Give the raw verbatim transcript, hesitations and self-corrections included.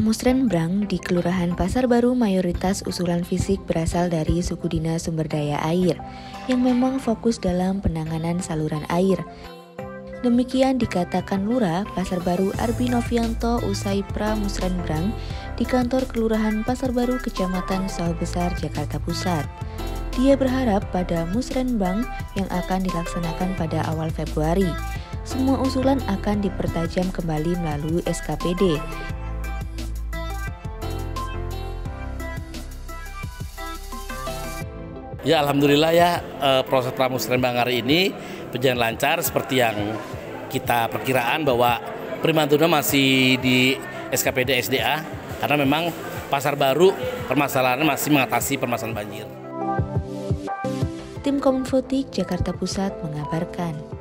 Pramusrenbrang di Kelurahan Pasar Baru mayoritas usulan fisik berasal dari Suku Dinas Sumber Daya Air yang memang fokus dalam penanganan saluran air. Demikian dikatakan Lurah Pasar Baru Arbi Novianto usai Pramusrenbrang di kantor Kelurahan Pasar Baru Kecamatan Sawah Besar, Jakarta Pusat. Dia berharap pada musrenbrang yang akan dilaksanakan pada awal Februari, semua usulan akan dipertajam kembali melalui S K P D. Ya, alhamdulillah ya, proses pramusrenbrang hari ini berjalan lancar seperti yang kita perkiraan bahwa Primantuna masih di S K P D S D A karena memang Pasar Baru permasalahannya masih mengatasi permasalahan banjir. Tim Kominfotik Jakarta Pusat mengabarkan.